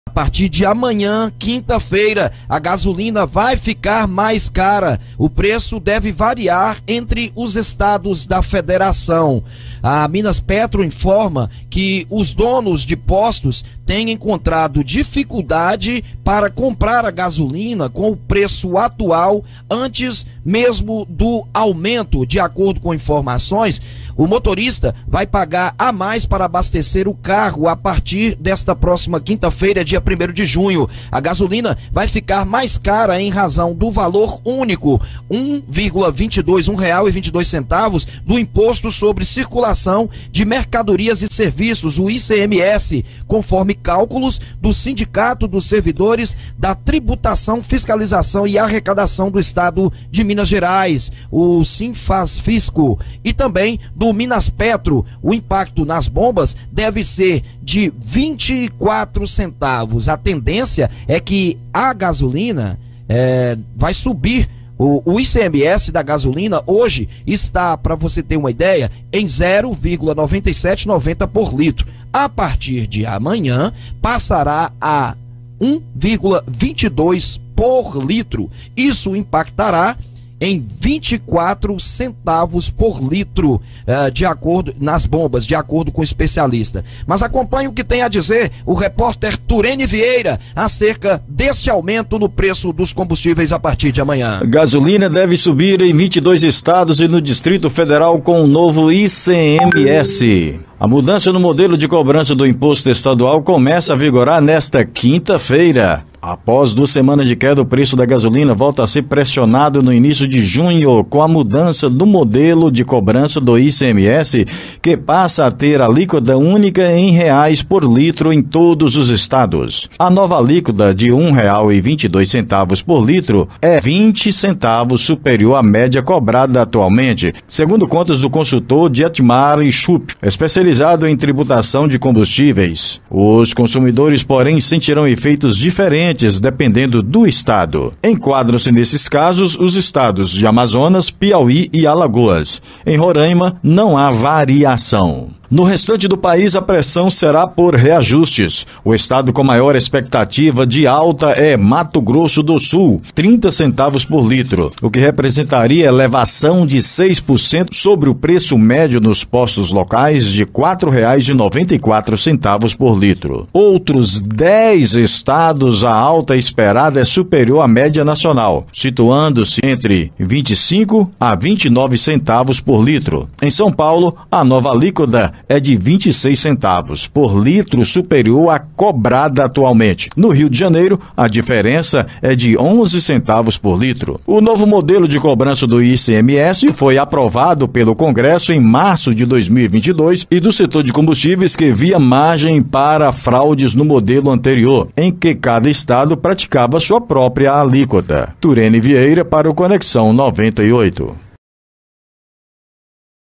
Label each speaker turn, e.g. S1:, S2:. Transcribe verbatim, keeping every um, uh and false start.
S1: A partir de amanhã, quinta-feira, a gasolina vai ficar mais cara. O preço deve variar entre os estados da federação. A Minaspetro informa que os donos de postos têm encontrado dificuldade para comprar a gasolina com o preço atual antes mesmo do aumento. De acordo com informações, o motorista vai pagar a mais para abastecer o carro a partir desta próxima quinta-feira, dia primeiro de junho. A gasolina vai ficar mais cara em razão do valor único, um vírgula vinte e dois, um real e vinte e dois centavos do Imposto sobre Circulação de Mercadorias e Serviços, o I C M S, conforme cálculos do Sindicato dos Servidores da Tributação, Fiscalização e Arrecadação do Estado de Minas Gerais, o Sinfasfisco, e também do Minaspetro. O impacto nas bombas deve ser de vinte e quatro centavos. A tendência é que a gasolina é, vai subir. O, o I C M S da gasolina hoje está, para você ter uma ideia, em zero vírgula noventa e sete noventa por litro. A partir de amanhã passará a um vírgula vinte e dois por litro. Isso impactará em vinte e quatro centavos por litro, uh, de acordo nas bombas, de acordo com o especialista. Mas acompanhe o que tem a dizer o repórter Turene Vieira acerca deste aumento no preço dos combustíveis a partir de amanhã.
S2: Gasolina deve subir em vinte e dois estados e no Distrito Federal com o novo I C M S. A mudança no modelo de cobrança do imposto estadual começa a vigorar nesta quinta-feira. Após duas semanas de queda, o preço da gasolina volta a ser pressionado no início de junho com a mudança do modelo de cobrança do I C M S, que passa a ter alíquota única em reais por litro em todos os estados. A nova alíquota de um real e vinte e dois centavos por litro é vinte centavos superior à média cobrada atualmente, segundo contas do consultor Dietmar Schupp, especializado em tributação de combustíveis. Os consumidores, porém, sentirão efeitos diferentes dependendo do estado. Enquadram-se nesses casos os estados de Amazonas, Piauí e Alagoas. Em Roraima, não há variação. No restante do país, a pressão será por reajustes. O estado com maior expectativa de alta é Mato Grosso do Sul, trinta centavos por litro, o que representaria elevação de seis por cento sobre o preço médio nos postos locais de quatro reais e noventa e quatro centavos por litro. Outros dez estados, a alta esperada é superior à média nacional, situando-se entre vinte e cinco a vinte e nove centavos por litro. Em São Paulo, a nova alíquota é de vinte e seis centavos por litro, superior à cobrada atualmente. No Rio de Janeiro, a diferença é de onze centavos por litro. O novo modelo de cobrança do I C M S foi aprovado pelo Congresso em março de dois mil e vinte e dois e do setor de combustíveis que via margem para fraudes no modelo anterior, em que cada estado praticava sua própria alíquota. Turene Vieira para o Conexão noventa e oito.